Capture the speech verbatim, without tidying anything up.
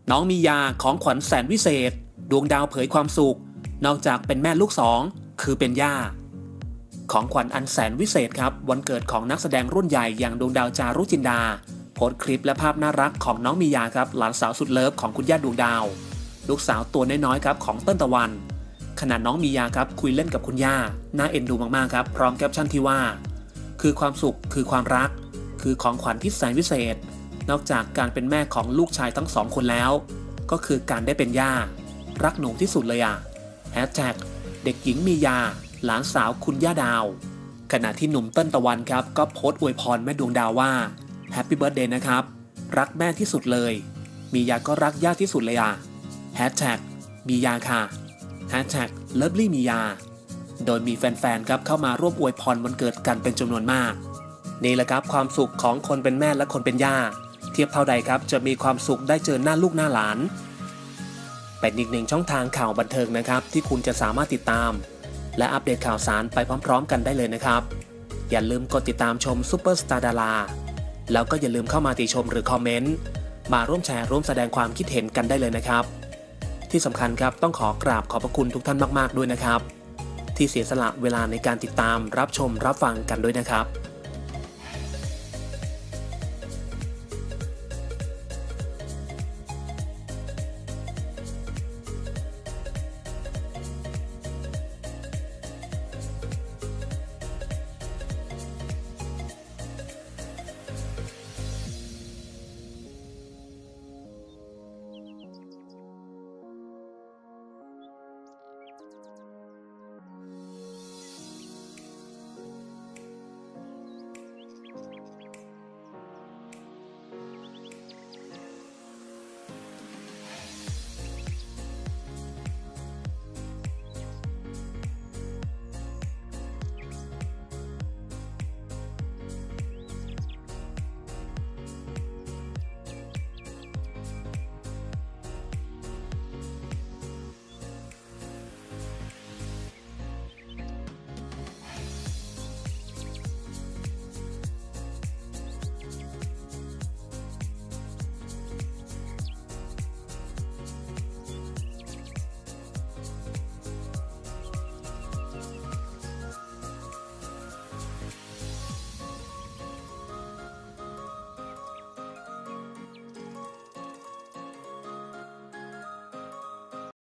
น้องมียาของขวัญแสนวิเศษดวงดาวเผยความสุขนอกจากเป็นแม่ลูกสองคือเป็นย่าของขวัญอันแสนวิเศษครับวันเกิดของนักแสดงรุ่นใหญ่อย่างดวงดาวจารุจินดาโพสต์คลิปและภาพน่ารักของน้องมียาครับหลานสาวสุดเลิฟของคุณย่าดวงดาวลูกสาวตัวน้อยๆครับของเติ้ลตะวันขณะน้องมียาครับคุยเล่นกับคุณย่าน่าเอ็นดูมากๆครับพร้อมแคปชั่นที่ว่าคือความสุขคือความรักคือของขวัญที่แสนวิเศษนอกจากการเป็นแม่ของลูกชายทั้งสองคนแล้วก็คือการได้เป็นย่ารักหนูที่สุดเลยอ่ะแฮชแท็กเด็กหญิงมียาหลานสาวคุณย่าดาวขณะที่หนุ่มเติ้ลตะวันครับก็โพสต์อวยพรแม่ดวงดาวว่าแฮปปี้เบิร์ธเดย์นะครับรักแม่ที่สุดเลยมียาก็รักย่าที่สุดเลยอ่ะแฮชแท็กมียาค่ะแฮชแท็กเลิฟลี่มียาโดยมีแฟนๆครับเข้ามาร่วมอวยพรวันเกิดกันเป็นจำนวนมากนี่แหละครับความสุขของคนเป็นแม่และคนเป็นย่าเทียบเท่าใดครับจะมีความสุขได้เจอหน้าลูกหน้าหลานเป็นอีกหนึ่งช่องทางข่าวบันเทิงนะครับที่คุณจะสามารถติดตามและอัปเดตข่าวสารไปพร้อมๆกันได้เลยนะครับอย่าลืมกดติดตามชมซุปเปอร์สตาร์ดาราแล้วก็อย่าลืมเข้ามาติชมหรือคอมเมนต์มาร่วมแชร์ร่วมแสดงความคิดเห็นกันได้เลยนะครับที่สำคัญครับต้องขอกราบขอบพระคุณทุกท่านมากๆด้วยนะครับที่เสียสละเวลาในการติดตามรับชมรับฟังกันด้วยนะครับ